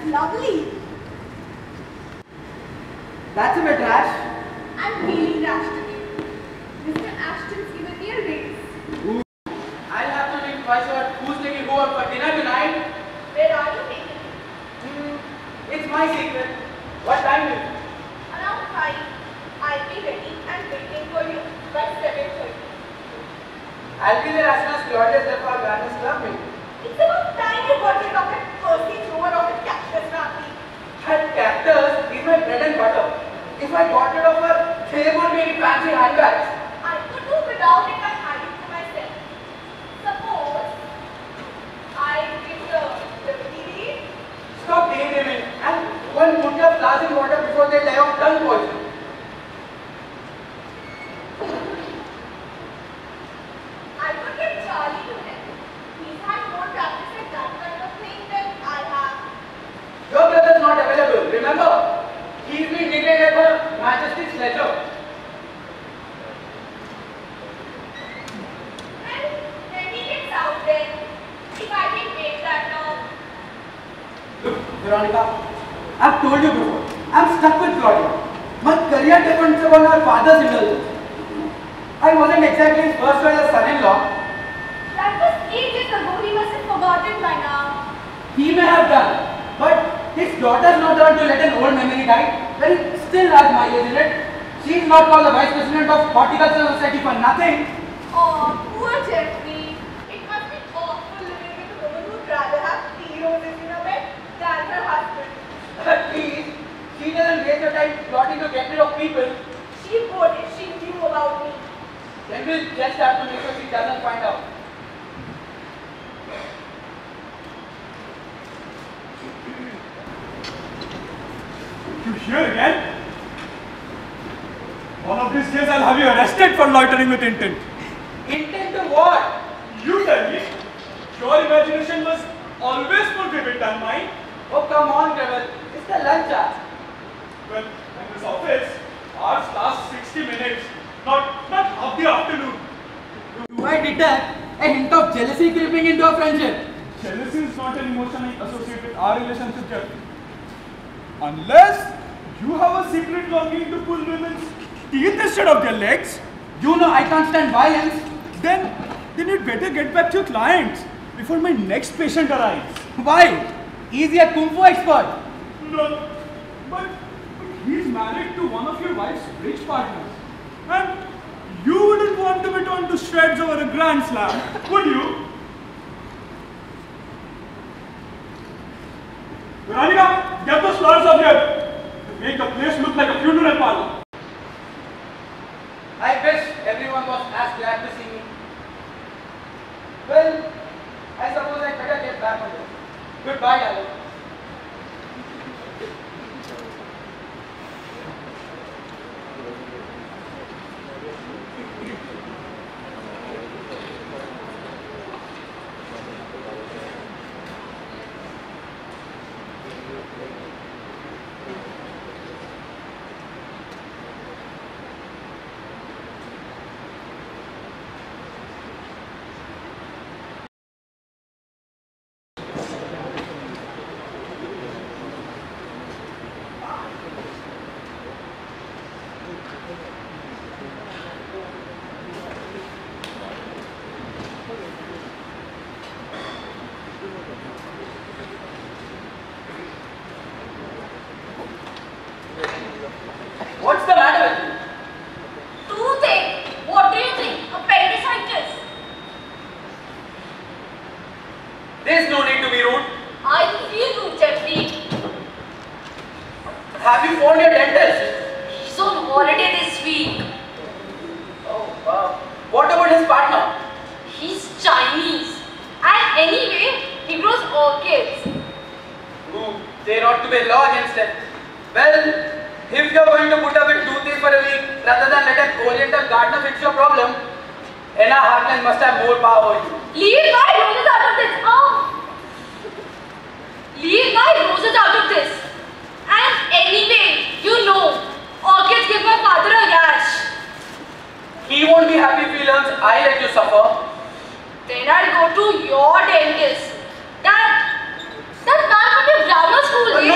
lovely. That's a bit rash. I'm feeling rash today. Mr. Ashton's given me a raise. Ooh. I'll have to think twice about who's taking who out for dinner tonight. Where are you taking? It's my secret. What time is it? Around 5. I'll be ready and waiting for you by 7:30. I'll be there as soon as Claudia is there for Granny's club meeting. It's about time you got rid of that thirsty thrower of a cactus family. That cactus is my bread and butter. If I got rid of her, there won't be any fancy handbags. I could do without it by hiding to myself. Suppose I give the TV. Stop daydreaming and go and put your flowers in water before they die of tongue poison. I could get Charlie to help. He's had more practice at that kind of thing than I have. Your brother's not available, remember? He's been detained at Her Majesty's leisure. Well, when he gets out then, if I can wait that long. Look, Veronica, I've told you before, I'm stuck with Claudia. My career depends upon her father's indulgence. I wasn't exactly his first choice as son-in-law. That was ages ago. He must have forgotten by now. He may have done, but his daughter's not learned to let an old memory die when it still has mileage in it. She's not called the vice president of Horticultural Society for nothing. Oh, poor Jeffery. It must be awful living with a woman who'd rather have tea roses in her bed than her husband. At least, she doesn't waste her time plotting to get rid of people. She would if she knew about me. Then we'll just have to make sure she doesn't find out. You here again? One of these days I'll have you arrested for loitering with intent. Intent to what? You tell me. Your imagination was always more vivid than mine. Oh, come on, Greville. It's the lunch hour. Well, in this office, ours lasts 60 minutes, not half the afternoon. Do I detect a hint of jealousy creeping into our friendship? Jealousy is not an emotion I associate with our relationship, Jeffery. Unless you have a secret longing to pull women's teeth instead of their legs. You know I can't stand violence. Then you'd better get back to your clients before my next patient arrives. Why? He's a kung fu expert. No, but he's married to one of your wife's rich partners. And you wouldn't want to be torn to shreds over a grand slam, would you? Veronica, get those flowers up here. They make the place look like a funeral parlor. I wish everyone was as glad to see me. Well, I suppose I better get back on this. Goodbye, darling. What's the matter with you? Toothache. What do you think? Appendicitis. There's no need to be rude. I feel rude, Jeffery. Have you phoned your dentist? He's on holiday this week. Oh, wow. What about his partner? He's Chinese. And anyway, he grows orchids. Ooh, there ought to be a law against it. Well, if you're going to put up with toothache for a week rather than let an oriental gardener fix your problem, Anna Hartland must have more power over you. Leave my roses out of this. Oh. Leave my roses out of this. And anyway, you know, orchids give my father a rash. He won't be happy if he learns I let you suffer. Then I'll go to your dentist. That man from your grammar school.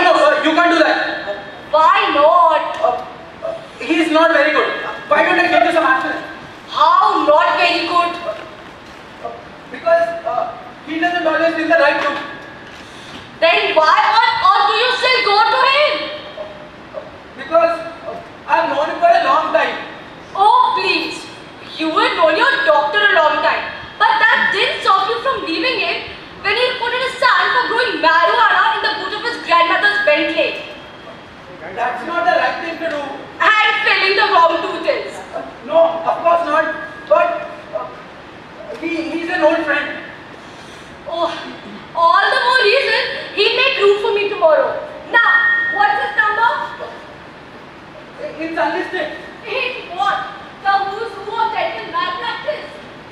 Why not? He's not very good. Why don't I get you some aspirin? How not very good? Because he doesn't always feel the right to. Then why on earth do you still go to him? Because I've known him for a long time. Oh please, you had known your doctor a long time, but that didn't stop you from leaving him when he reported his son for growing marijuana in the boot of his grandmother's Bentley. That's not the right thing to do. And filling the wrong tooth is. No, of course not. But he's an old friend. Oh, all the more reason he'll make room for me tomorrow. Now, what's his number? It's unlisted. It's what? The who's who of dental malpractice.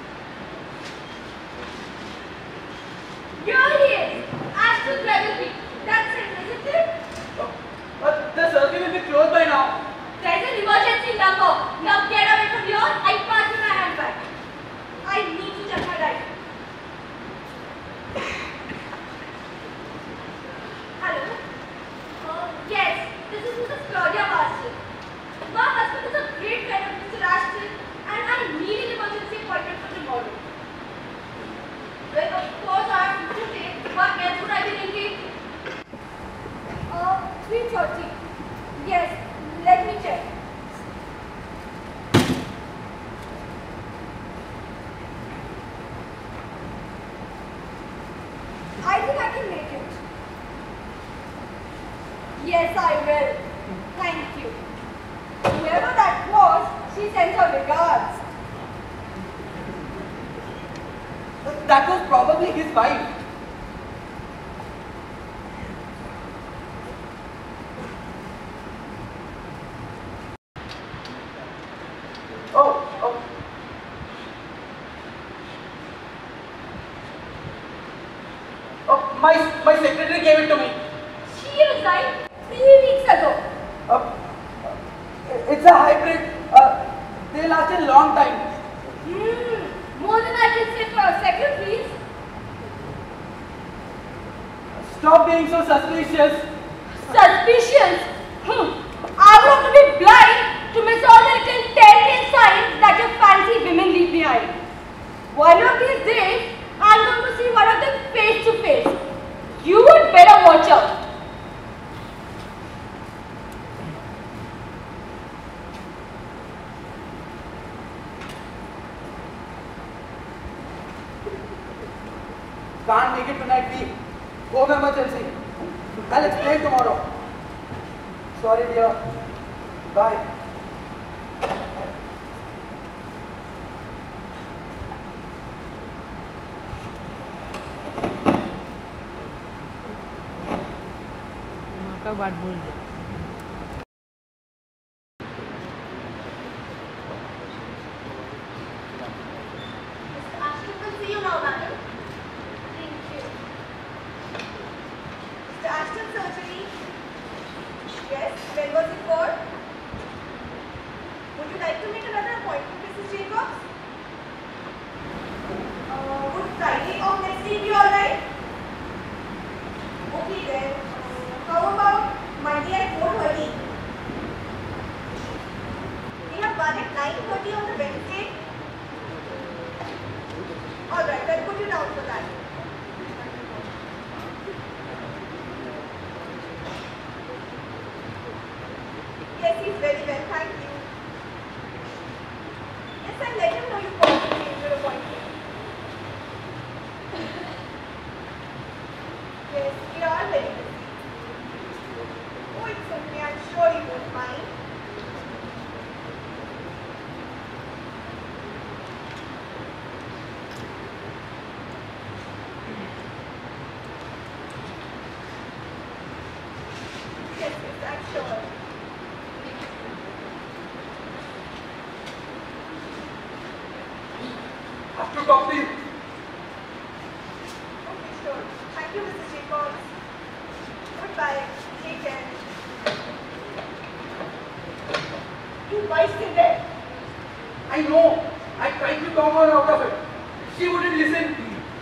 Here he is. Ashton Greville. That's it, isn't it? But the circuit will be closed by now. There's an emergency number. Now get away from here. I pass you my handbag. I need to check my diary. Hello? Yes, this is Mrs. Claudia. My husband is a great friend of Mr. Ashton and I need an emergency appointment for tomorrow. Well, of course I have to take. What else would I be thinking? 3:30. Yes, let me check. I think I can make it. Yes, I will. Thank you. Whoever that was, she sends her regards. That was probably his wife. My secretary gave it to me. She resigned 3 weeks ago. It's a hybrid. They last a long time. More than I can say for our secretaries. Stop being so suspicious. Suspicious? I would have to be blind to miss all the little telltale signs that your fancy women leave behind. One of these days, I'm going to see one of them face to face. You would better watch out. Can't make it tonight, B. Home emergency. I'll explain tomorrow. Sorry, dear. Bye. बात बोल दे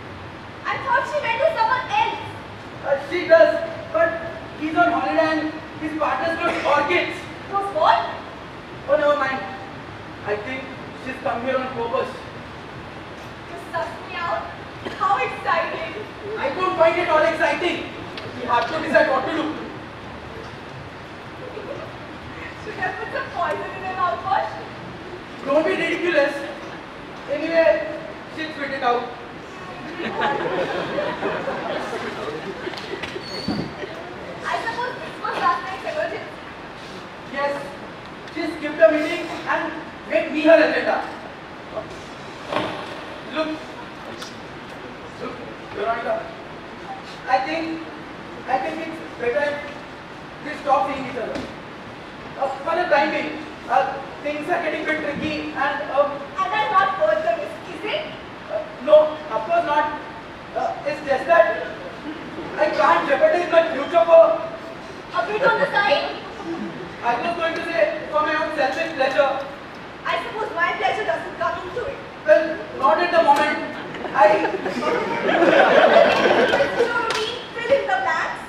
She does, but he's on holiday and His partner's grown orchids. Those what? Oh, never mind. I think she's come here on purpose. To suss me out? How exciting! I don't find it all exciting. You have to decide what to do. Should I put some poison in her mouthwash? Don't be ridiculous. Anyway, she'll spit it out. I suppose this was last night's emergency. Yes, she skipped a meeting and made me her agenda. Look, Veronica, I think it's better if we stop seeing each other. For the time being, things are getting a bit tricky and And I'm not worth the risk, is it? no, of course not. It's just that I can't jeopardize my future for A bit on the side? I was going to say for my own selfish pleasure. I suppose my pleasure doesn't come into it. Well, not at the moment. Shruti, fill in the blanks.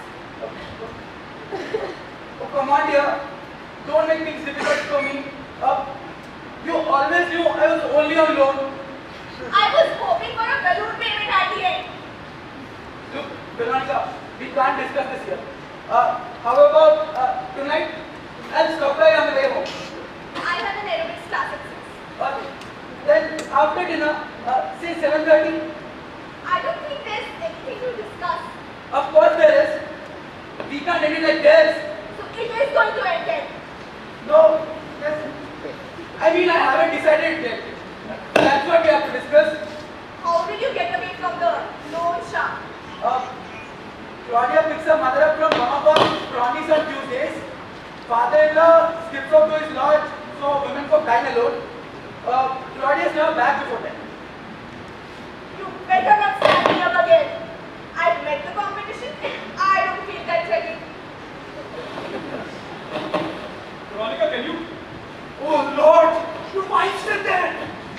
Oh, come on, dear. Don't make things difficult for me. You always knew I was only on loan. I was hoping for a balloon payment at the end. Look, Veronica, we can't discuss this here. How about tonight? I'll stop by on the way home. I have an aerobics class at 6. Then after dinner, say 7:30. I don't think there's anything to discuss. Of course there is. We can't end it like this. So it is going to end then. No, yes. I mean, I haven't decided yet. That's what we have to discuss. How did you get away from the loan shark? Claudia picks her mother up from Mama's brownies on Tuesdays. Father-in-law skips off to his lodge, so women for dine alone. Claudia's never back before then. You better not stand me up again. I've met the competition. I don't feel that ready. Veronica, can you? Oh Lord, you might sit there.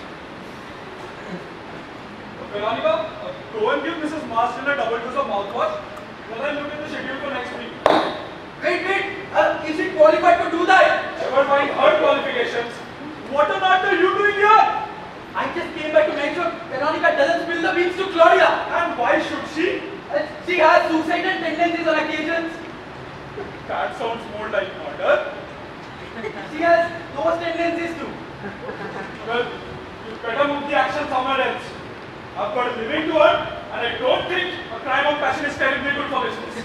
Veronica, go and give Mrs. Marston a double dose of mouthwash while I look at the schedule for next week. Wait. Is she qualified to do that? Never mind her qualifications. What on earth are you doing here? I just came back to make sure Veronica doesn't spill the beans to Claudia. And why should she? She has suicidal tendencies on occasions. That sounds more like murder. She has those tendencies too. Well, you better move the action somewhere else. I've got a living to earn, and I don't think a crime of passion is terribly good for business.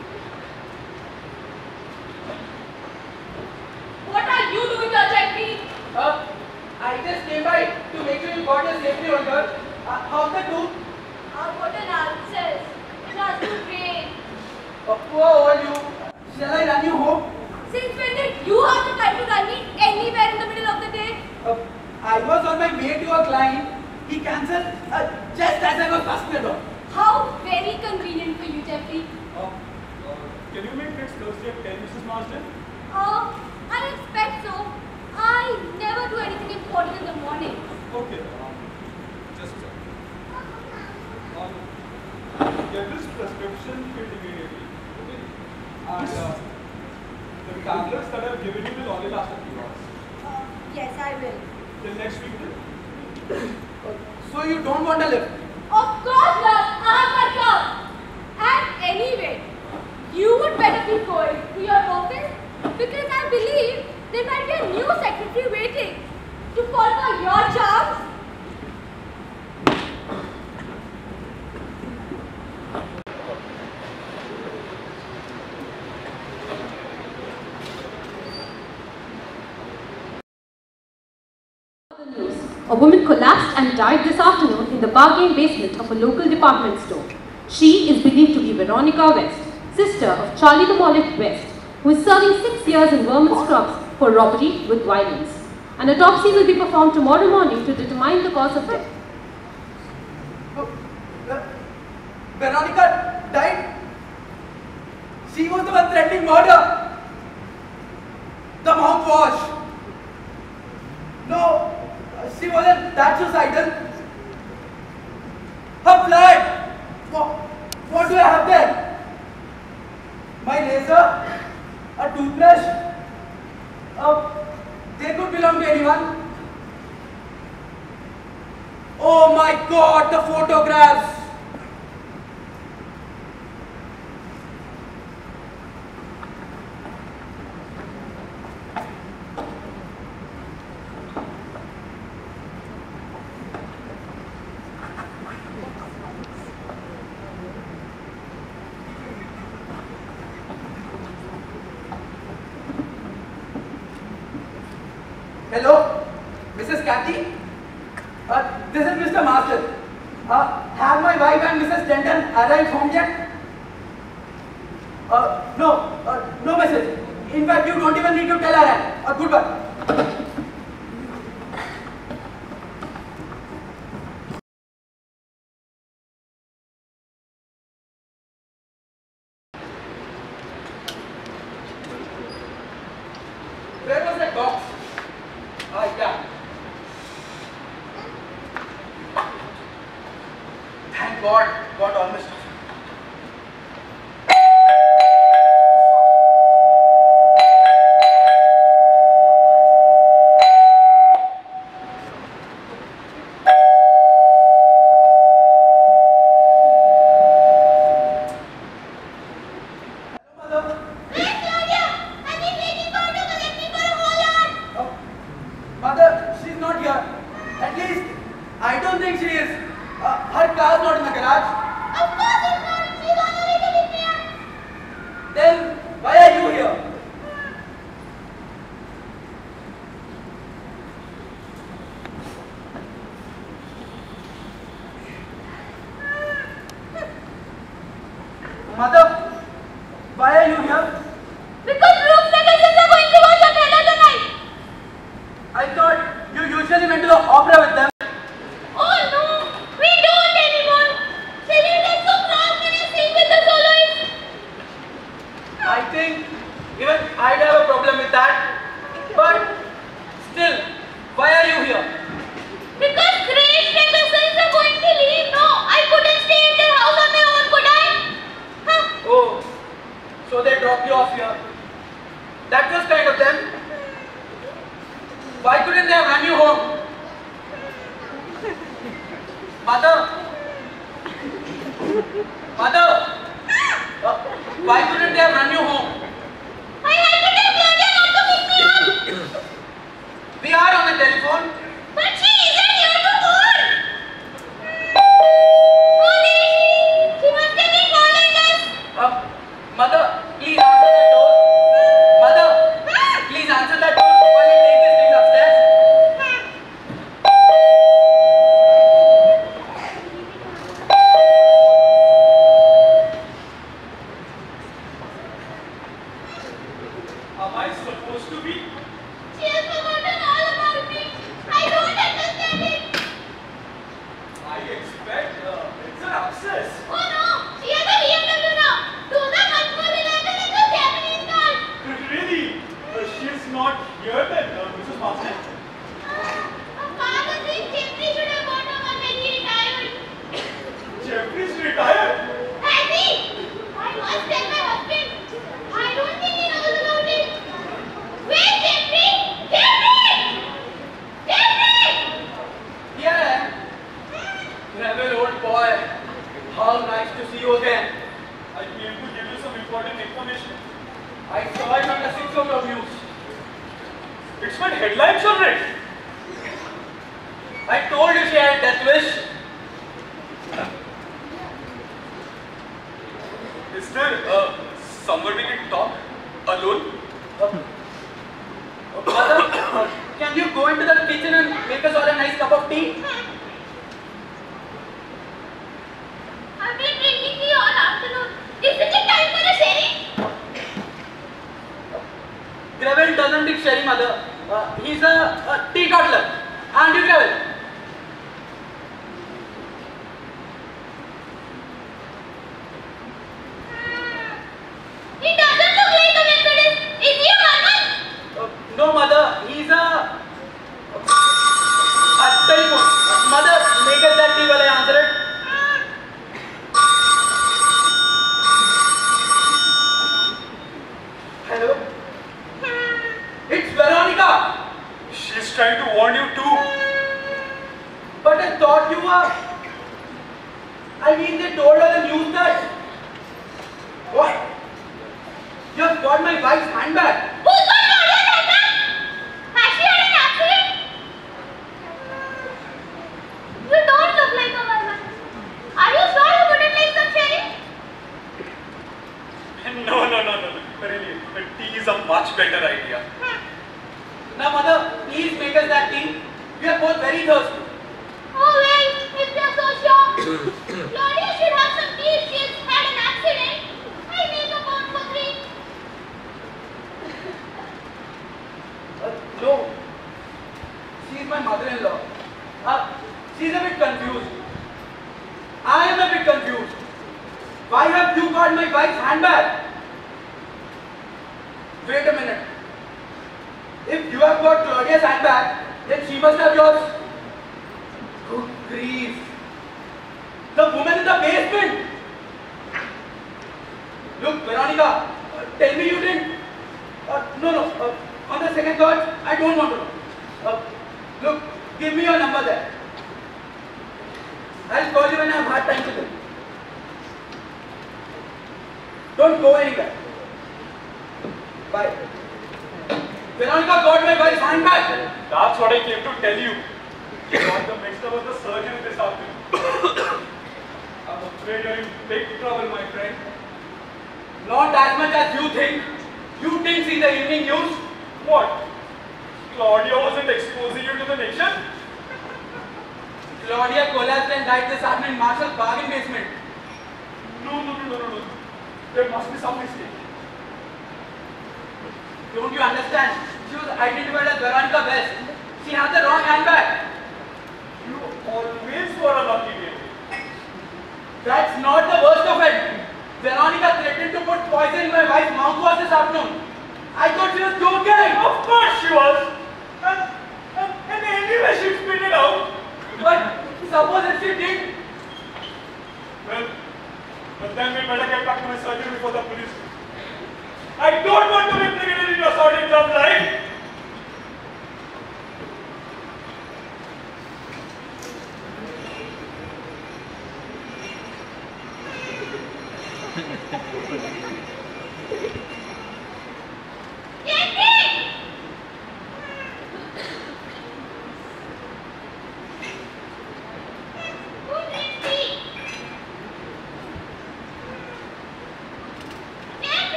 What are you doing here, Jeffery? I just came by to make sure you got your safety order. How's the tooth? What an answer. It has to rain. Poor old you. Shall I run you home? Since when did you have the time to run me anywhere in the middle of the day? I was on my way to a client. He cancelled just as I was passing the door. How very convenient for you, Jeffery. Can you make next Thursday at 10, Mrs. Marsden? I expect so. I never do anything important in the morning. Okay. Just check. Get this prescription filled immediately. Okay? And the tablets that I've given you will only last a few hours. Yes, I will. Till next week then? So you don't want a lift? Of course not. I'm my club. And anyway, you would better be going to your office because I believe there might be a new secretary waiting to fall for your charms. A woman collapsed and died this afternoon in the bargain basement of a local department store. She is believed to be Veronica West, sister of Charlie the Mollet West, who is serving 6 years in Vermont Scrubs for robbery with violence. An autopsy will be performed tomorrow morning to determine the cause of death. Veronica died? She was the one threatening murder. The mouthwash. No, she wasn't that suicidal. Her blood. What do I have there? My razor, a Hello, Mrs. Kathy? This is Mr. Master. Have my wife and Mrs. Denton arrived home yet? No message. In fact, you don't even need to tell her. Goodbye. Where was that box? Yeah. Thank God, got almost. Greville doesn't dig sherry, mother. He's a teetotaler. Aren't you, Greville? He doesn't look like a Methodist. Is he a Mormon? No, mother. He's a telephone. Mother, make us that tea while I answer it. Hello? It's Veronica. She's trying to warn you too. But I thought you were... I mean, they told her the news that... What? You have got my wife's handbag. Who's got Claudia's handbag? Has she had an accident? You don't look like a Mormon. Are you sure you wouldn't like some sherry? No. Really, the tea is a much better idea. Now, mother, please make was very thirsty. Oh well, if you're so sure, Claudia should have some tea if she's had an accident. I'll make a pound for 3. No. She's my mother-in-law. She's a bit confused. I am a bit confused. Why have you got my wife's handbag? Wait a minute. If you have got Claudia's handbag, then she must have yours. Good grief. The woman in the basement. Look, Veronica, tell me you didn't. No. On the second thought, I don't want to know. Look, give me your number there. I'll call you when I have hard time to them. Don't go anywhere. Bye. Veronica got my wife's handbag. That's what I came to tell you. You got the mixed up with the surgeon this afternoon. I'm afraid you're in big trouble, my friend. Not as much as you think. You didn't see the evening news? What? Claudia wasn't exposing you to the nation? Claudia collapsed and died this afternoon in Marshall's bargain basement. No. There must be some mistake. Don't you understand? She was identified as Veronica West. She had the wrong handbag. You always were a lucky baby. That's not the worst of it. Veronica threatened to put poison in my wife's mouthwash this afternoon. I thought she was joking. Of course she was. And anyway she spit it out. But suppose if she did? Well, then we better get back to my surgery before the police. I don't want to be implicated in your sordid love life.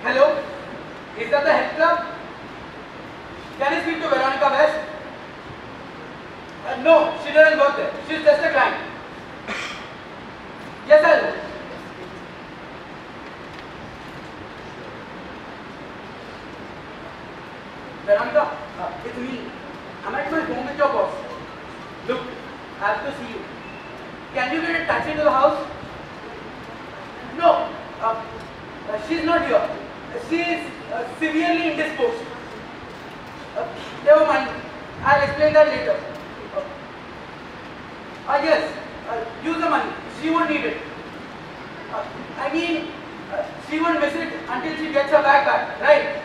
Hello? Is that the health club? Can I speak to Veronica West? No, she doesn't work there. She's just a client. Yes, I'll go. Veronica, it's me. I'm at my home with your boss. Look, I have to see you. Can you get a taxi to the house? No, she's not here. She is severely indisposed. Never mind. I'll explain that later. Yes, use the money. She won't need it. I mean, she won't miss it until she gets her bag back, right?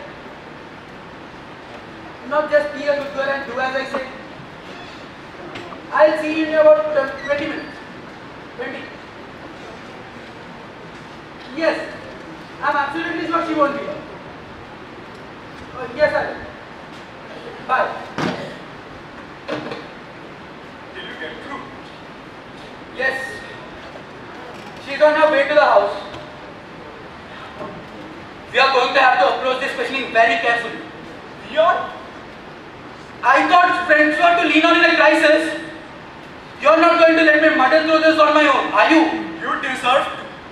Not just be a good girl and do as I say. I'll see you in about 20 minutes. 20. Yes, I'm absolutely sure she won't be here. Yes, I will. Bye. Did you get through? Yes. She's on her way to the house. We are going to have to approach this questioning very carefully. We are? I thought friends were to lean on in a crisis. You're not going to let me muddle through this on my own, are you? You deserve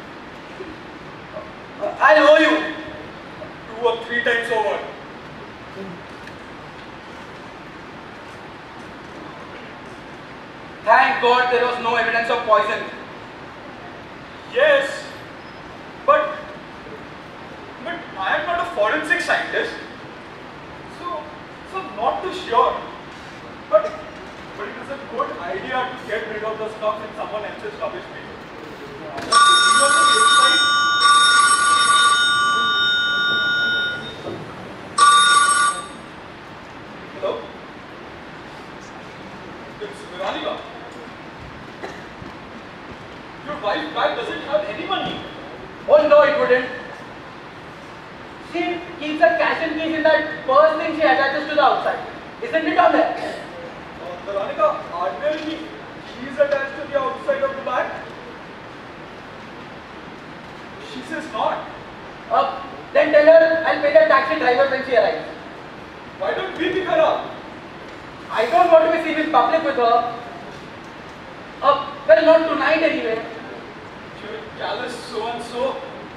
I'll owe you. 2 or 3 times over. Thank God there was no evidence of poison. Yes, but I am not a forensic scientist, so not too sure. But it is a good idea to get rid of the stuff in someone else's rubbish bin. Hello? It's Veronica. Your wife's bag doesn't have any money. Oh no, it wouldn't. She keeps her cash and keys in that purse thing she attaches to the outside. Isn't it on there? Veronica, ordinarily, keys attached to the outside of the bag. She says not. Then tell her I'll pay the taxi driver when she arrives. Why don't we pick her up? I don't want to be seen in public with her. Well, not tonight anyway. You're callous so and so.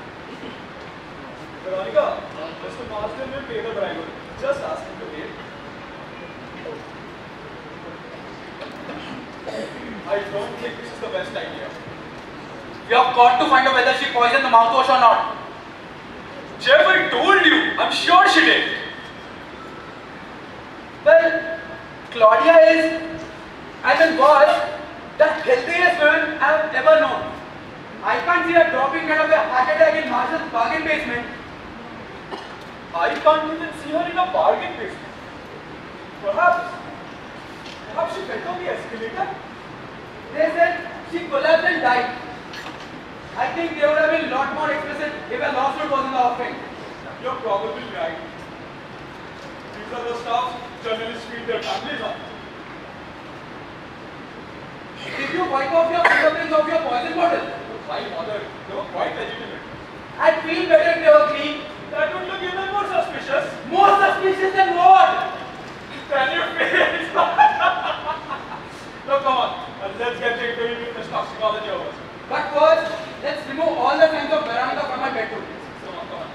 Veronica, Mr. Marsden will pay the driver. Just ask him to pay. I don't think this is the best idea. We have got to find out whether she poisoned the mouthwash or not. Jeffery told you. I'm sure she did. Well, Claudia is, was, the healthiest woman I've ever known. I can't see her dropping out of a heart attack in Marshall's bargain basement. I can't even see her in a bargain basement. Perhaps she fell on the escalator. They said she collapsed and died. I think they would have been a lot more explicit if a lawsuit was in the offing. You're probably right. These are the stuff journalists feed their families on. Did you wipe off your fingerprints off your poison bottle? Why bother? They were quite legitimate. I'd feel better if they were clean. That would look even more suspicious. More suspicious than what? Can you face? Look, come on. Let's get into this toxicology of us. But first, let's remove all the signs of Veronica from my bedroom. Come on.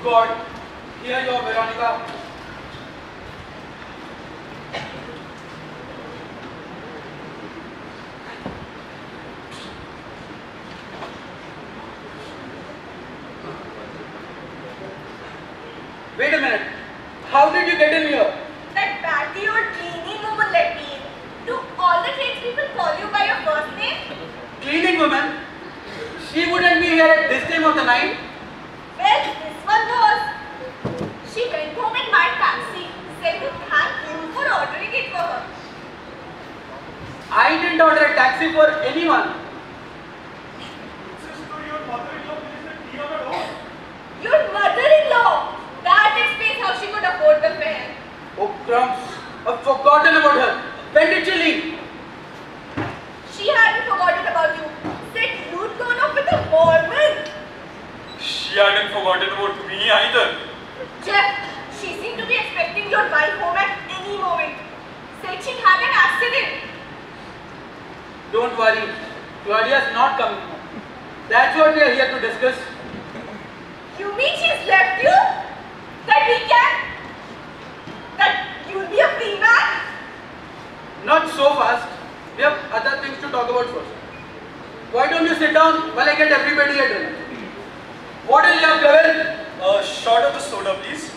God. Here you are, Veronica. Wait a minute. How did you get in here? That batty old cleaning woman let me in. Do all the tradespeople call you by your first name? Cleaning woman? She wouldn't be here at this time of the night. Well, this one was. She went home in my taxi, said to thank you for ordering it for her. I didn't order a taxi for anyone. Sister, your mother-in-law plays the tea on her own. Your mother-in-law! That explains how she could afford the fare. Oh crumbs, I've forgotten about her. When did she leave? She hadn't forgotten about you. Said you'd gone off with a Mormon. She hadn't forgotten about me either. Jeff, she seemed to be expecting your wife home at any moment. Said she'd had an accident. Don't worry, Claudia's not coming home. That's what we are here to discuss. You mean she's left you? That we can? That you'll be a free man? Not so fast. We have other things to talk about first. Why don't you sit down while I get everybody a drink? What is your Greville? A shot of the soda, please.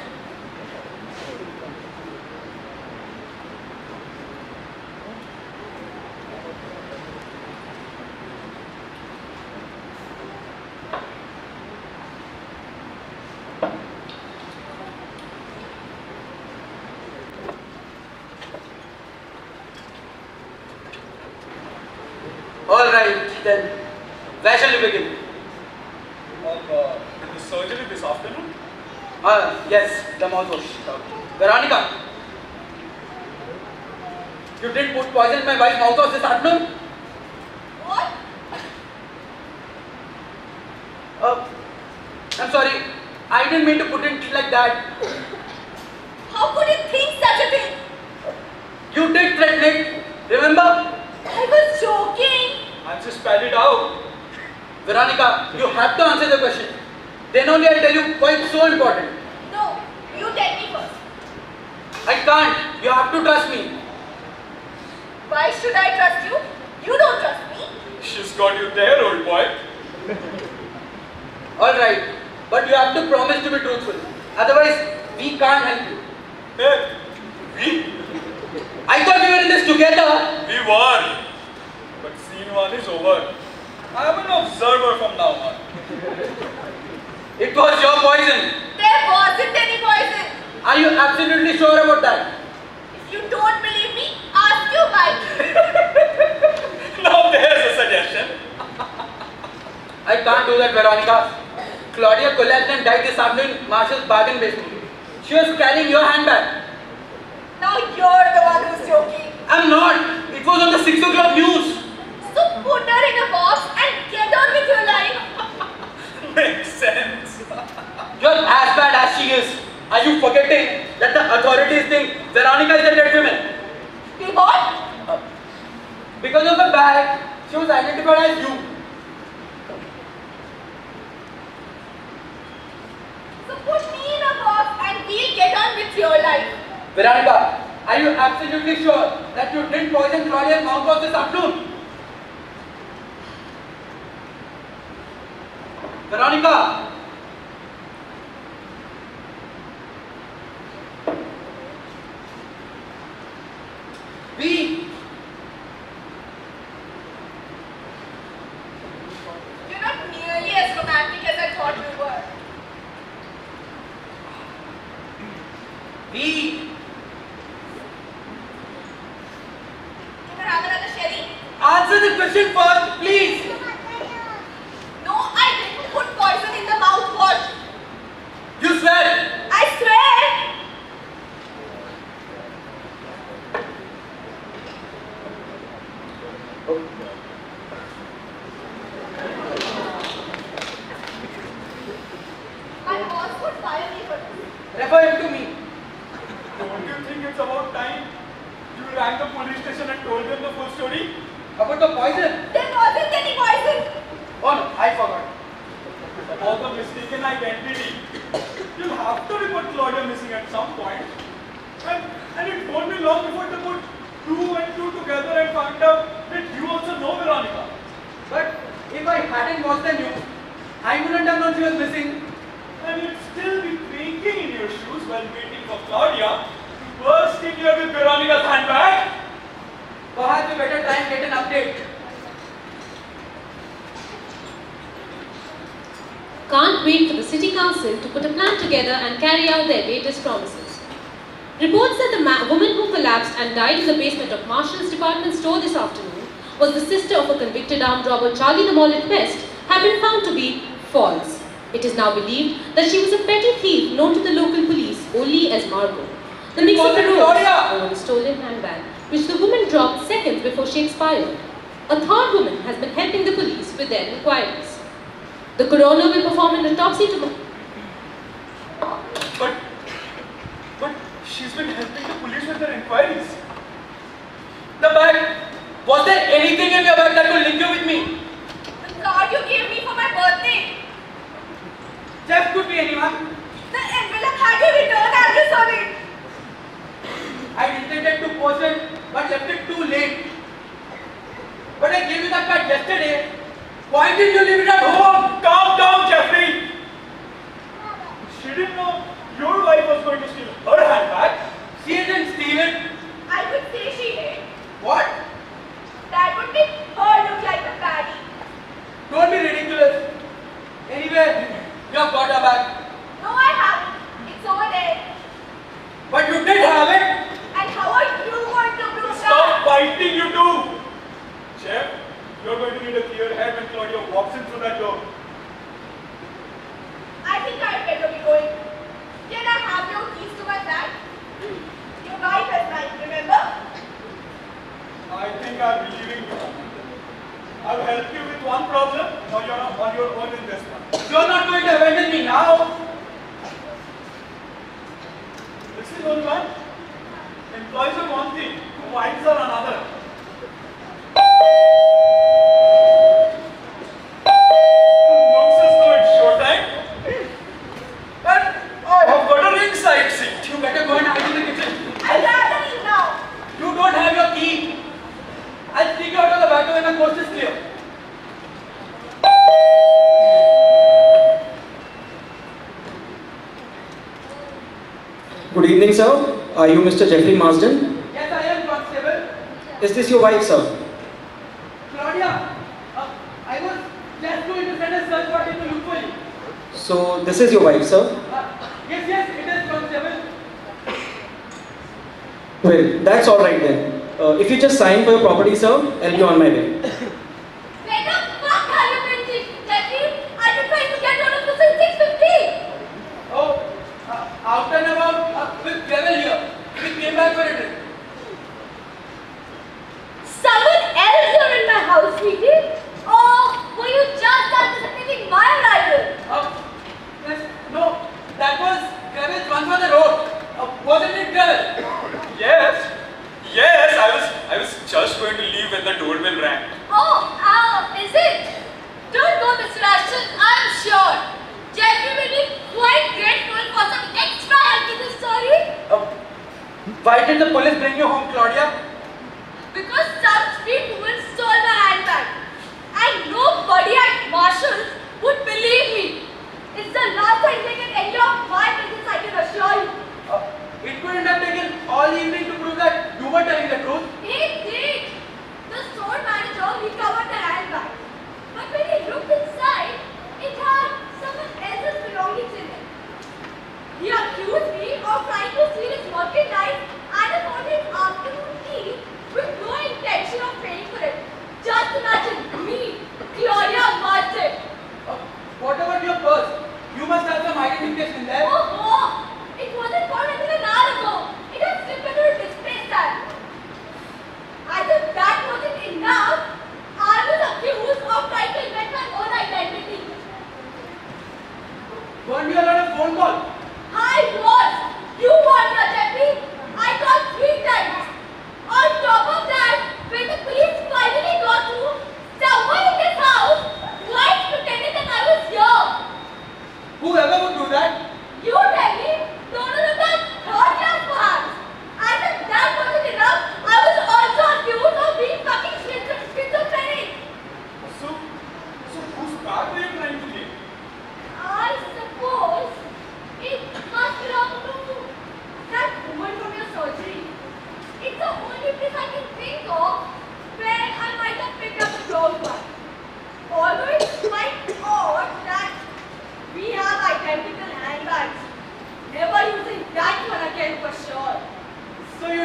Alright, then. Where shall we begin? The surgery this afternoon? Yes, the mouthwash. Veronica, you didn't put poison in my wife's mouthwash this afternoon? What? I'm sorry. I didn't mean to put it like that. How could you think such a thing? You did threaten it. Remember? I was joking. I just spat it out. Veronica, you have to answer the question. Then only I'll tell you why it's so important. No, you tell me first. I can't. You have to trust me. Why should I trust you? You don't trust me. She's got you there, old boy. Alright, but you have to promise to be truthful. Otherwise, we can't help you. Hey, we? I thought we were in this together. We won. But scene one is over. I am an observer from now on. It was your poison. There wasn't any poison. Are you absolutely sure about that? If you don't believe me, ask your wife. Now there's a suggestion. I can't do that, Veronica. Claudia collapsed and died this afternoon in Marshall's bargain basement. She was carrying your handbag. Now you're the one who's joking. I'm not. It was on the 6 o'clock news. So put her in a box and get on with your life. Makes sense. You're as bad as she is. Are you forgetting that the authorities think Veronica is a dead woman? We what? Because of the bag, she was identified as you. So put me in a box and we'll get on with your life. Veronica, are you absolutely sure that you didn't poison Claudia's mouthwash this afternoon? Veronica! B! You're not nearly as romantic as I thought you were. B! Can I have another sherry? Answer the question first, please! No, I didn't put poison in the mouthwash. You swear! I swear! My boss would fire me for this. Refer him to me. Don't you think it's about time you rang the police station and told them the full story? About the poison? There wasn't any poison. Oh no, I forgot. About the mistaken identity. You'll have to report Claudia missing at some point. And it won't be long before they put 2 and 2 together and find out that you also know Veronica. But if I hadn't watched the news, I wouldn't have known she was missing. And you'd still be creaking in your shoes while waiting for Claudia to burst in here with Veronica's handbag. Perhaps we better try and get an update. Can't wait for the city council to put a plan together and carry out their latest promises. Reports that the woman who collapsed and died in the basement of Marshall's department store this afternoon was the sister of a convicted armed robber Charlie the Mollet West have been found to be false. It is now believed that she was a petty thief known to the local police only as Margot. The mix of over a stolen handbag, which the woman dropped seconds before she expired. A third woman has been helping the police with their inquiries. The coroner will perform an autopsy tomorrow. But she's been helping the police with their inquiries. The bag. Was there anything in your bag that could link you with me? The card you gave me for my birthday. Jeff could be anyone. The envelope had your return address on it. I intended to post it, but left it too late. But I gave you that card yesterday. Why did you leave it at home? Calm down, Jeffrey. She didn't know your wife was going to steal her handbag. She didn't steal it. I could say she did. What? That would make her look like a baddie. Don't be ridiculous. Anyway, you have got her bag. No, I haven't. It's over there. But you did have it. And how are you going to prove Stop that? fighting, you two. Jeff, you're going to need a clear head when Claudia walks in through that door. I think I'd better be going. Can I have your keys to my flat? Your wife has mine, remember? I think I'll be leaving you. I'll help you with one problem. Now you're on your own in this one. You're not going to abandon me now. Listen, old man. Employees are one thing, wives are another. Looks as though it's showtime. And I have got a ringside seat. You better go and hide in the kitchen. I'd rather leave now. You don't have your key. I'll sneak out of the back when the coast is clear. Good evening, sir. Are you Mr. Jeffery Marsden? Yes, I am, Constable. Is this your wife, sir? Claudia, I was just going to send a search party to look for you. So, this is your wife, sir? Yes, it is, Constable. Well, that's alright then. If you just sign for your property, sir, I'll be on my way. Where the fuck are you printing? Jeffrey, I've been trying to get out of this in 6:50. Oh, out and about with Greville here. We came back for a drink. Someone else here in my house, sweetie? Oh, were you just anticipating my arrival? Yes, no, that was Greville's one for the road. Wasn't it Greville? Yes, I was just going to leave when the doorbell rang. Oh, is it? Don't go, Mr. Ashton, I'm sure. Jeffrey will be quite grateful for some extra help in this story. Why did the police bring you home, Claudia? Because some street woman stole my handbag. And nobody at Marshall's would believe me. It's the last time they can end of my business, I can assure you. It couldn't have taken all evening to prove that you were telling the truth. It did. The store manager recovered the handbag. But when he looked inside, it had someone else's belongings in it. He accused me of trying to steal his merchandise and afford his afternoon tea with no intention of paying for it. Just imagine me, Claudia Marsden. What about your purse? You must have some identification there. Oh, it wasn't found until an hour ago. It had slipped into a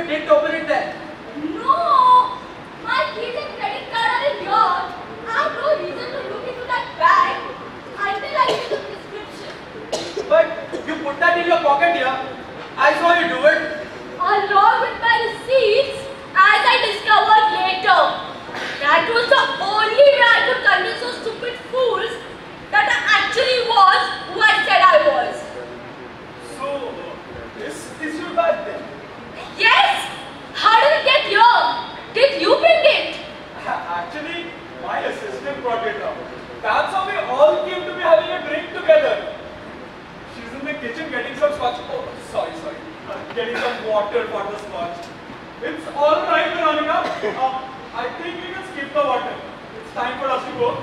you didn't open it then? No! My keys and credit card are in here. I have no reason to look into that bag until I get the prescription. But you put that in your pocket here. I saw you do it. Along with my receipts, as I discovered later. That was the only way I could convince those stupid fools that I actually was who I said I was. So, this is your bag then? Yes! How did it get here? Did you bring it? Actually, my assistant brought it up. That's how we all came to be having a drink together. She's in the kitchen getting some scotch. Oh, sorry. Getting some water for the scotch. It's all right, Veronica. I think we can skip the water. It's time for us to go.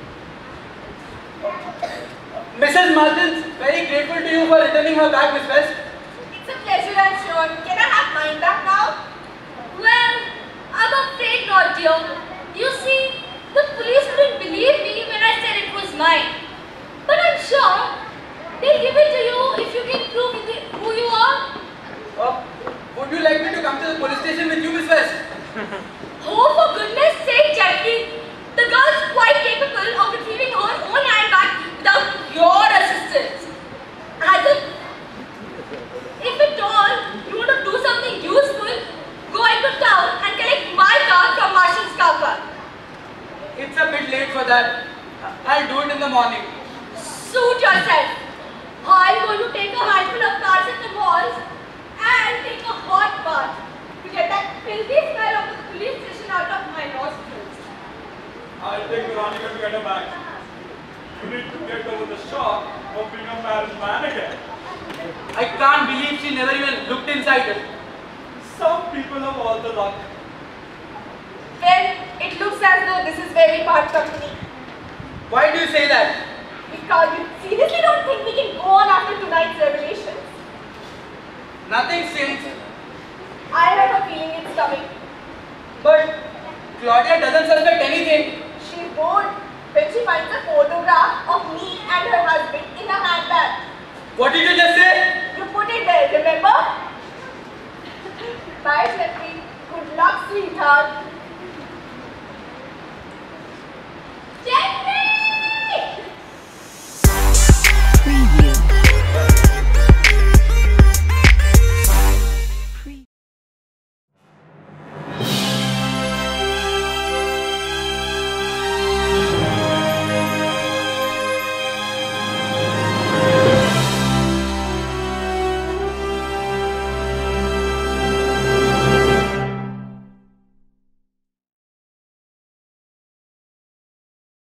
Mrs. Martins, very grateful to you for returning her back, Miss West. It's a pleasure, I'm sure. Can I have mine back now? Well, I'm afraid not, dear. You see, the police wouldn't believe me when I said it was mine. But I'm sure they'll give it to you if you can prove who you are. Would you like me to come to the police station with you, Miss West? Oh, for goodness sake, Jeffery. The girl's quite capable of retrieving her own handbag without your assistance. As if at all you want to do something useful, go into town and collect my car from Marshal's car park. It's a bit late for that. I'll do it in the morning. Suit yourself. I'm going to take a handful of cars at the malls and take a hot bath to get that filthy smell of the police station out of my nostrils. I'll take Veronica to get her back. You need to get over the shock of being a married man again. I can't believe she never even looked inside it. Some people have all the luck. Well, it looks as though this is where we part company. Why do you say that? Because you seriously don't think we can go on after tonight's revelations? Nothing since. I have a feeling it's coming. But Claudia doesn't suspect anything. She won't when she finds a photograph of me and her husband in a handbag. What did you just say? You put it there, remember? Bye, Shruti. Good luck, sweetheart.